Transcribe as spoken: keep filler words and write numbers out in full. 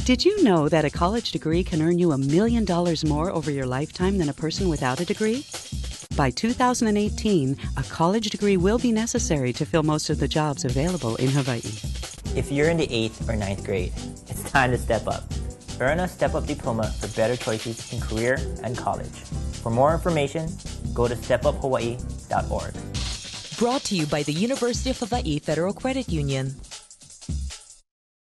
Did you know that a college degree can earn you a million dollars more over your lifetime than a person without a degree? By two thousand eighteen, a college degree will be necessary to fill most of the jobs available in Hawaii. If you're in the eighth or ninth grade, it's time to step up. Earn a step-up diploma for better choices in career and college. For more information, go to step up hawaii dot org. Brought to you by the University of Hawaii Federal Credit Union.